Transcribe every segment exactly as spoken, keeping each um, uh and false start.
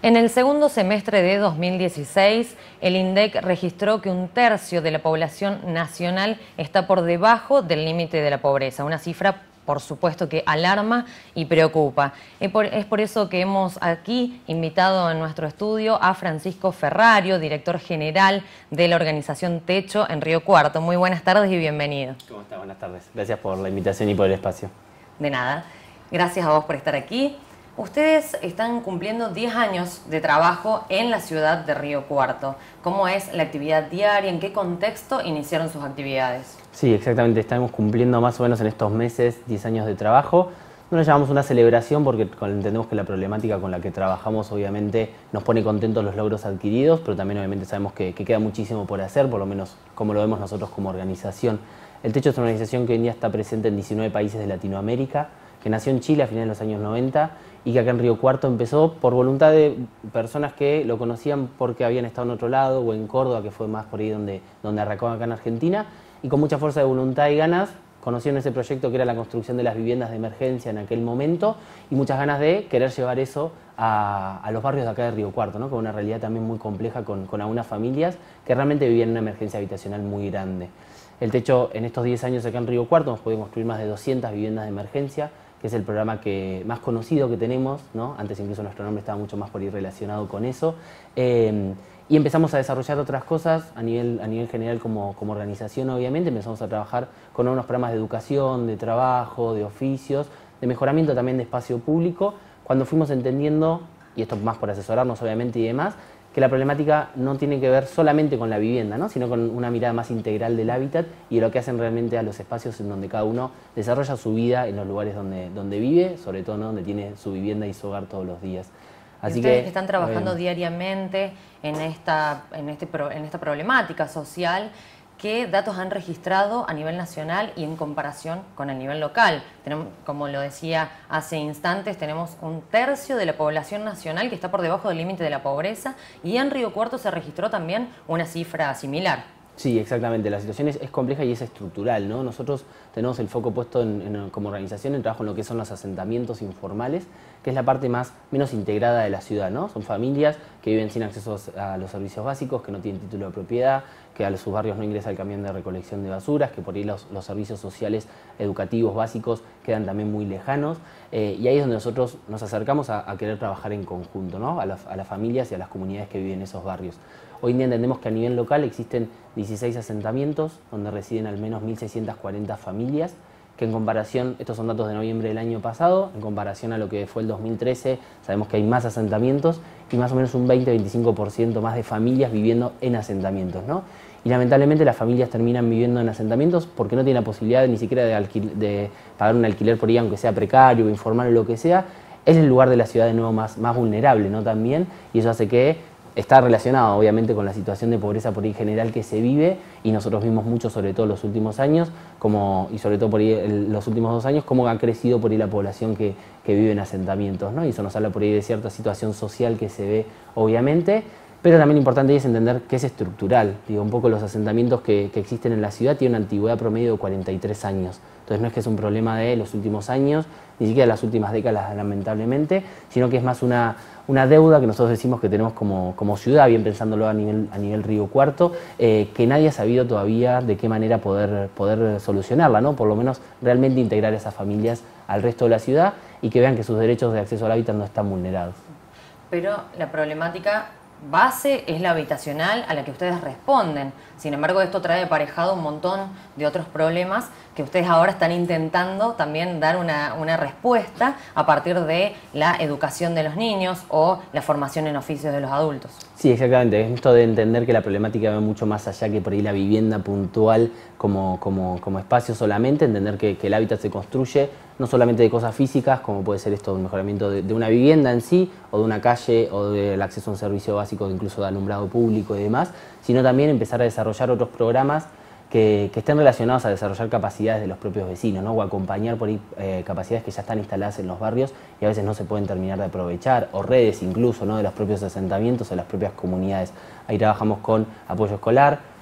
En el segundo semestre de dos mil dieciséis, el INDEC registró que un tercio de la población nacional está por debajo del límite de la pobreza, una cifra, por supuesto, que alarma y preocupa. Es por, es por eso que hemos aquí invitado en nuestro estudio a Francisco Ferrario, director general de la organización Techo en Río Cuarto. Muy buenas tardes y bienvenido. ¿Cómo está? Buenas tardes. Gracias por la invitación y por el espacio. De nada. Gracias a vos por estar aquí. Ustedes están cumpliendo diez años de trabajo en la ciudad de Río Cuarto. ¿Cómo es la actividad diaria? ¿En qué contexto iniciaron sus actividades? Sí, exactamente. Estamos cumpliendo más o menos en estos meses diez años de trabajo. No lo llamamos una celebración porque entendemos que la problemática con la que trabajamos obviamente nos pone contentos los logros adquiridos, pero también obviamente sabemos que, que queda muchísimo por hacer, por lo menos como lo vemos nosotros como organización. El Techo es una organización que hoy en día está presente en diecinueve países de Latinoamérica, que nació en Chile a finales de los años noventa y que acá en Río Cuarto empezó por voluntad de personas que lo conocían porque habían estado en otro lado, o en Córdoba, que fue más por ahí donde, donde arrancó acá en Argentina, y con mucha fuerza de voluntad y ganas conocieron ese proyecto que era la construcción de las viviendas de emergencia en aquel momento, y muchas ganas de querer llevar eso a, a los barrios de acá de Río Cuarto, ¿no? Con una realidad también muy compleja, con, con algunas familias que realmente vivían en una emergencia habitacional muy grande. El Techo, en estos diez años acá en Río Cuarto, hemos podido construir más de doscientas viviendas de emergencia, que es el programa que, más conocido que tenemos, ¿no? Antes incluso nuestro nombre estaba mucho más por ahí relacionado con eso. Eh, y empezamos a desarrollar otras cosas a nivel, a nivel general como, como organización, obviamente. Empezamos a trabajar con unos programas de educación, de trabajo, de oficios, de mejoramiento también de espacio público, cuando fuimos entendiendo, y esto más por asesorarnos obviamente y demás, que la problemática no tiene que ver solamente con la vivienda, ¿no? Sino con una mirada más integral del hábitat y de lo que hacen realmente a los espacios en donde cada uno desarrolla su vida, en los lugares donde, donde vive, sobre todo, ¿no? Donde tiene su vivienda y su hogar todos los días. Así y ustedes que, que están trabajando eh, diariamente en esta, en, este, en esta problemática social, ¿qué datos han registrado a nivel nacional y en comparación con el nivel local? Tenemos, como lo decía hace instantes, tenemos un tercio de la población nacional que está por debajo del límite de la pobreza, y en Río Cuarto se registró también una cifra similar. Sí, exactamente. La situación es, es compleja y es estructural, ¿no? Nosotros tenemos el foco puesto en, en, como organización en trabajo en lo que son los asentamientos informales, que es la parte más menos integrada de la ciudad, ¿no? Son familias que viven sin acceso a los servicios básicos, que no tienen título de propiedad, que a sus barrios no ingresa el camión de recolección de basuras, que por ahí los, los servicios sociales educativos básicos quedan también muy lejanos, eh, y ahí es donde nosotros nos acercamos a, a querer trabajar en conjunto, ¿no? A, la, a las familias y a las comunidades que viven en esos barrios. Hoy en día entendemos que a nivel local existen dieciséis asentamientos donde residen al menos mil seiscientas cuarenta familias, que en comparación, estos son datos de noviembre del año pasado, en comparación a lo que fue el dos mil trece, sabemos que hay más asentamientos y más o menos un veinte a veinticinco por ciento más de familias viviendo en asentamientos, ¿no? Y lamentablemente las familias terminan viviendo en asentamientos porque no tienen la posibilidad ni siquiera de, de pagar un alquiler por ahí, aunque sea precario, informal o lo que sea. Es el lugar de la ciudad de nuevo más, más vulnerable, ¿no? También, y eso hace que está relacionado obviamente con la situación de pobreza por ahí general que se vive, y nosotros vimos mucho, sobre todo en los últimos años, como, y sobre todo por ahí el, los últimos dos años, cómo ha crecido por ahí la población que, que vive en asentamientos, ¿no? Y eso nos habla por ahí de cierta situación social que se ve obviamente, pero también importante es entender que es estructural. Digo, un poco los asentamientos que, que existen en la ciudad tienen una antigüedad promedio de cuarenta y tres años. Entonces no es que es un problema de los últimos años, ni siquiera de las últimas décadas lamentablemente, sino que es más una, una deuda que nosotros decimos que tenemos como, como ciudad, bien pensándolo a nivel, a nivel Río Cuarto, eh, que nadie ha sabido todavía de qué manera poder, poder solucionarla, ¿no? Por lo menos realmente integrar a esas familias al resto de la ciudad y que vean que sus derechos de acceso al hábitat no están vulnerados. Pero la problemática base es la habitacional a la que ustedes responden. Sin embargo, esto trae aparejado un montón de otros problemas que ustedes ahora están intentando también dar una, una respuesta a partir de la educación de los niños o la formación en oficios de los adultos. Sí, exactamente. Esto de entender que la problemática va mucho más allá que por ahí la vivienda puntual como, como, como espacio solamente, entender que, que el hábitat se construye no solamente de cosas físicas, como puede ser esto, un mejoramiento de, de una vivienda en sí, o de una calle, o del acceso a un servicio básico, incluso de alumbrado público y demás, sino también empezar a desarrollar otros programas que, que estén relacionados a desarrollar capacidades de los propios vecinos, ¿no? O acompañar por ahí eh, capacidades que ya están instaladas en los barrios y a veces no se pueden terminar de aprovechar, o redes incluso, ¿no? De los propios asentamientos o las propias comunidades. Ahí trabajamos con apoyo escolar,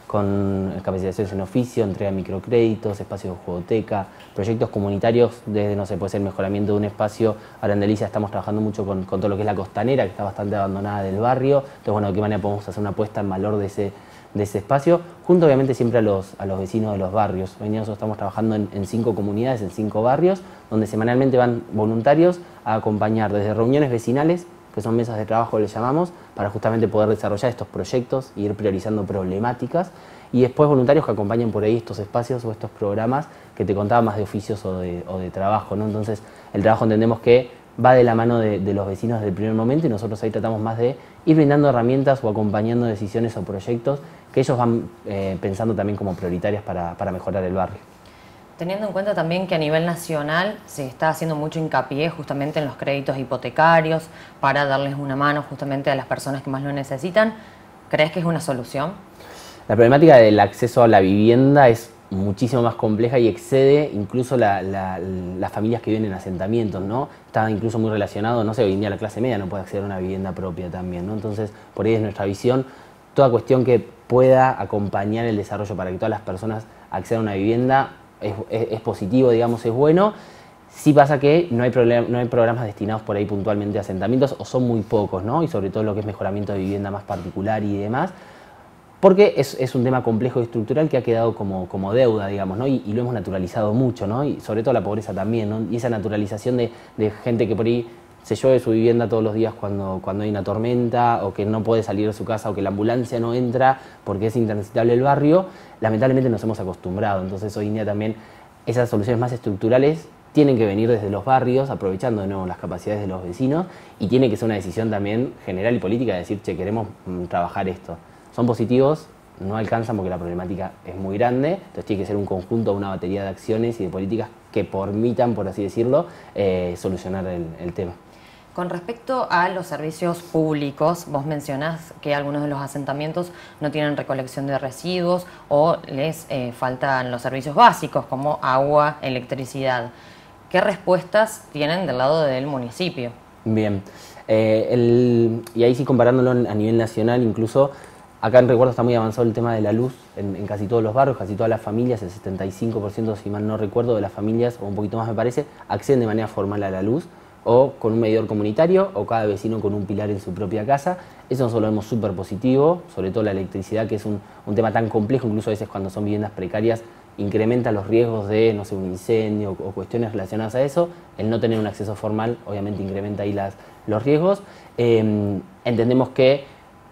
con capacitaciones en oficio, entrega de microcréditos, espacios de jugoteca, proyectos comunitarios desde, no sé, puede ser el mejoramiento de un espacio. Ahora en Delicia estamos trabajando mucho con, con todo lo que es la costanera, que está bastante abandonada del barrio. Entonces, bueno, de qué manera podemos hacer una puesta en valor de ese, de ese espacio, junto obviamente siempre a los, a los vecinos de los barrios. Hoy en día nosotros estamos trabajando en, en cinco comunidades, en cinco barrios, donde semanalmente van voluntarios a acompañar desde reuniones vecinales, que son mesas de trabajo, les llamamos, para justamente poder desarrollar estos proyectos e ir priorizando problemáticas, y después voluntarios que acompañen por ahí estos espacios o estos programas que te contaba más de oficios o de, o de trabajo, ¿no? Entonces el trabajo entendemos que va de la mano de, de los vecinos desde el primer momento, y nosotros ahí tratamos más de ir brindando herramientas o acompañando decisiones o proyectos que ellos van eh, pensando también como prioritarias para, para mejorar el barrio. Teniendo en cuenta también que a nivel nacional se está haciendo mucho hincapié justamente en los créditos hipotecarios para darles una mano justamente a las personas que más lo necesitan, ¿crees que es una solución? La problemática del acceso a la vivienda es muchísimo más compleja y excede incluso la, la, las familias que viven en asentamientos, ¿no? Está incluso muy relacionado, no sé, hoy en día la clase media no puede acceder a una vivienda propia también, ¿no? Entonces, por ahí es nuestra visión, toda cuestión que pueda acompañar el desarrollo para que todas las personas accedan a una vivienda es, es, es positivo, digamos, es bueno. Sí pasa que no hay, problem, no hay programas destinados por ahí puntualmente a asentamientos, o son muy pocos, ¿no? Y sobre todo lo que es mejoramiento de vivienda más particular y demás, porque es, es un tema complejo y estructural que ha quedado como, como deuda, digamos, ¿no? Y, y lo hemos naturalizado mucho, ¿no? Y sobre todo la pobreza también, ¿no? Y esa naturalización de, de gente que por ahí se llueve de su vivienda todos los días cuando, cuando hay una tormenta, o que no puede salir de su casa, o que la ambulancia no entra porque es intransitable el barrio, lamentablemente nos hemos acostumbrado. Entonces hoy en día también esas soluciones más estructurales tienen que venir desde los barrios, aprovechando de nuevo las capacidades de los vecinos, y tiene que ser una decisión también general y política de decir, che, queremos mm, trabajar esto. Son positivos, no alcanzan porque la problemática es muy grande, entonces tiene que ser un conjunto, una batería de acciones y de políticas que permitan, por así decirlo, eh, solucionar el, el tema. Con respecto a los servicios públicos, vos mencionás que algunos de los asentamientos no tienen recolección de residuos o les eh, faltan los servicios básicos como agua, electricidad. ¿Qué respuestas tienen del lado del municipio? Bien, eh, el, y ahí sí comparándolo a nivel nacional, incluso acá en Recuerdo está muy avanzado el tema de la luz en, en casi todos los barrios, casi todas las familias, el setenta y cinco por ciento, si mal no recuerdo, de las familias, o un poquito más me parece, acceden de manera formal a la luz, o con un medidor comunitario, o cada vecino con un pilar en su propia casa. Eso nosotros lo vemos súper positivo, sobre todo la electricidad, que es un, un tema tan complejo, incluso a veces cuando son viviendas precarias, incrementa los riesgos de, no sé, un incendio o cuestiones relacionadas a eso. El no tener un acceso formal obviamente incrementa ahí las, los riesgos. Eh, entendemos que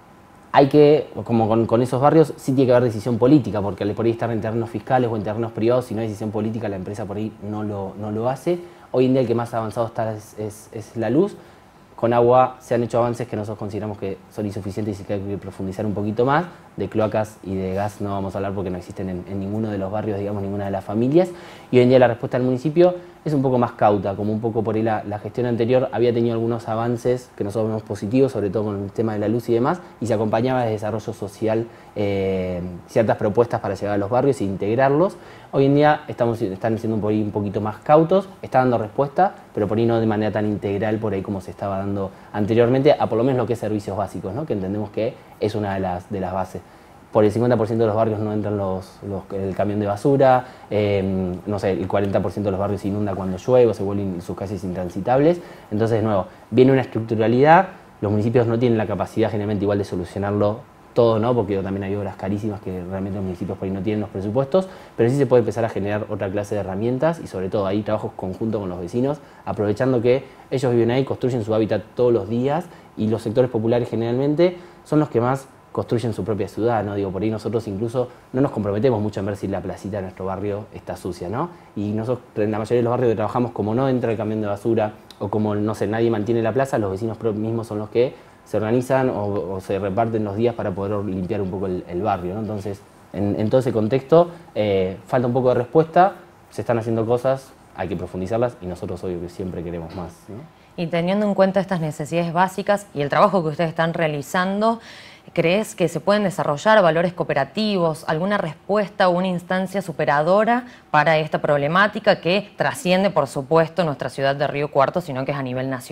hay que, como con, con esos barrios, sí tiene que haber decisión política, porque por ahí estar en terrenos fiscales o en terrenos privados, si no hay decisión política, la empresa por ahí no lo, no lo hace. Hoy en día el que más avanzado está es, es, es la luz. Con agua se han hecho avances que nosotros consideramos que son insuficientes y que hay que profundizar un poquito más. De cloacas y de gas no vamos a hablar porque no existen en, en ninguno de los barrios, digamos, ninguna de las familias. Y hoy en día la respuesta del municipio es un poco más cauta, como un poco por ahí la, la gestión anterior había tenido algunos avances que nosotros vemos positivos, sobre todo con el tema de la luz y demás, y se acompañaba de desarrollo social, eh, ciertas propuestas para llegar a los barrios e integrarlos. Hoy en día estamos, están siendo por ahí un poquito más cautos, está dando respuesta, pero por ahí no de manera tan integral por ahí como se estaba dando anteriormente, a por lo menos lo que es servicios básicos, ¿no? Que entendemos que es una de las, de las bases. Por el cincuenta por ciento de los barrios no entran los, los, el camión de basura, eh, no sé, el cuarenta por ciento de los barrios se inunda cuando llueve o se vuelven sus calles intransitables. Entonces, de nuevo, viene una estructuralidad, los municipios no tienen la capacidad generalmente igual de solucionarlo todo, ¿no? Porque también hay obras carísimas que realmente los municipios por ahí no tienen los presupuestos, pero sí se puede empezar a generar otra clase de herramientas y sobre todo ahí trabajos conjuntos con los vecinos, aprovechando que ellos viven ahí, construyen su hábitat todos los días, y los sectores populares generalmente son los que más construyen su propia ciudad, ¿no? Digo, por ahí nosotros incluso no nos comprometemos mucho en ver si la placita de nuestro barrio está sucia, ¿no? Y nosotros, en la mayoría de los barrios que trabajamos, como no entra el camión de basura o como, no sé, nadie mantiene la plaza, los vecinos mismos son los que se organizan o, o se reparten los días para poder limpiar un poco el, el barrio, ¿no? Entonces, en, en todo ese contexto, eh, falta un poco de respuesta, se están haciendo cosas, hay que profundizarlas y nosotros obvio que siempre queremos más, ¿no? Y teniendo en cuenta estas necesidades básicas y el trabajo que ustedes están realizando, ¿crees que se pueden desarrollar valores cooperativos, alguna respuesta o una instancia superadora para esta problemática que trasciende, por supuesto, nuestra ciudad de Río Cuarto, sino que es a nivel nacional?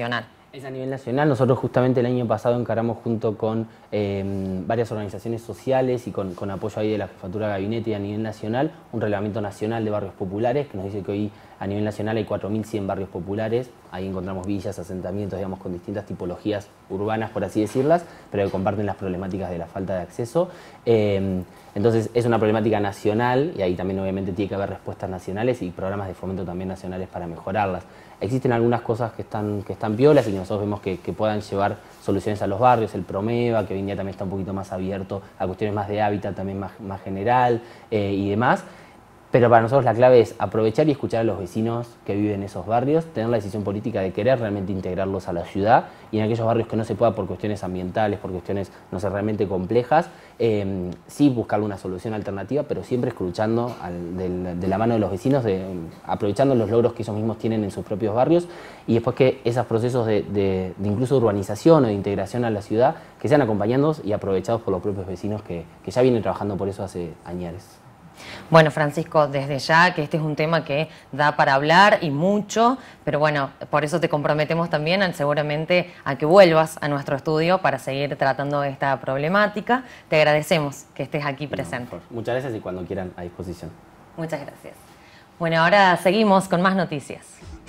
Es a nivel nacional. Nosotros justamente el año pasado encaramos junto con eh, varias organizaciones sociales y con, con apoyo ahí de la Jefatura de Gabinete y a nivel nacional, un reglamento nacional de barrios populares que nos dice que hoy a nivel nacional hay cuatro mil cien barrios populares. Ahí encontramos villas, asentamientos, digamos, con distintas tipologías urbanas, por así decirlas, pero que comparten las problemáticas de la falta de acceso. Eh, entonces es una problemática nacional y ahí también obviamente tiene que haber respuestas nacionales y programas de fomento también nacionales para mejorarlas. Existen algunas cosas que están, que están piolas y que nosotros vemos que, que puedan llevar soluciones a los barrios, el Promeva, que hoy en día también está un poquito más abierto a cuestiones más de hábitat, también más, más general eh, y demás. Pero para nosotros la clave es aprovechar y escuchar a los vecinos que viven en esos barrios, tener la decisión política de querer realmente integrarlos a la ciudad y en aquellos barrios que no se pueda por cuestiones ambientales, por cuestiones, no sé, realmente complejas, eh, sí buscar una solución alternativa, pero siempre escuchando al, del, de la mano de los vecinos, de, aprovechando los logros que ellos mismos tienen en sus propios barrios y después que esos procesos de, de, de incluso urbanización o de integración a la ciudad que sean acompañados y aprovechados por los propios vecinos que, que ya vienen trabajando por eso hace años. Bueno, Francisco, desde ya que este es un tema que da para hablar y mucho, pero bueno, por eso te comprometemos también a, seguramente a que vuelvas a nuestro estudio para seguir tratando esta problemática. Te agradecemos que estés aquí presente. No, muchas gracias y cuando quieran a disposición. Muchas gracias. Bueno, ahora seguimos con más noticias.